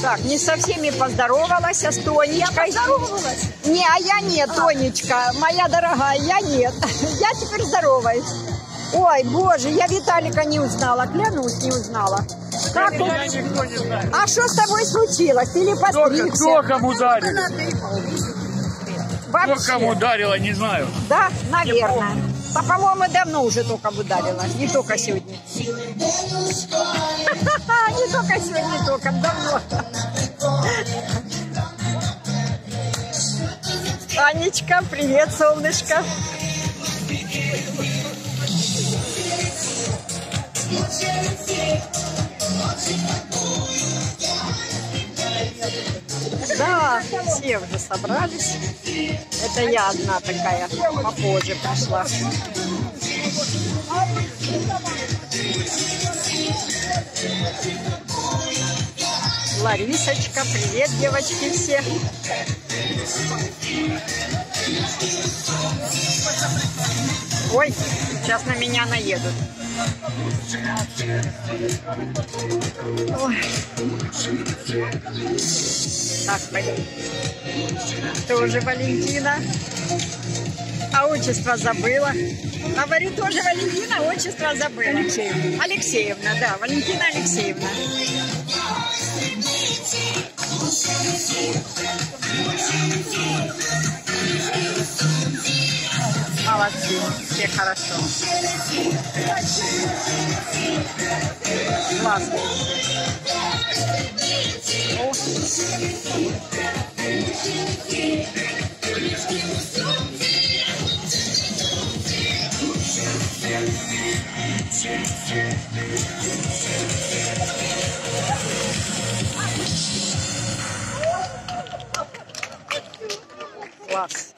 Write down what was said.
Так, не со всеми поздоровалась, а с Тонечкой. Я поздоровалась. Не, а я нет, Тонечка, моя дорогая, я нет. Я теперь здороваюсь. Ой, боже, я Виталика не узнала, клянусь, не узнала. Как ты? Никто не знает. А что с тобой случилось? Ты ли постригся? Кто кому ударил? Кто Вообще. кому ударила, не знаю. Да, наверное. Да, по-моему, давно уже только ударила, не только сегодня. Не только сегодня, только давно. Анечка, привет, солнышко. Да, все уже собрались. Это я одна такая попозже пришла. Ларисочка, привет, девочки все. Ой, сейчас на меня наедут. Ой. Так, пойдем. Тоже Валентина. А отчество забыла. Говорю, тоже Валентина, отчество забыла. Алексеевна. Алексеевна, да, Валентина Алексеевна. Молодцы, все хорошо. Классно. Класс.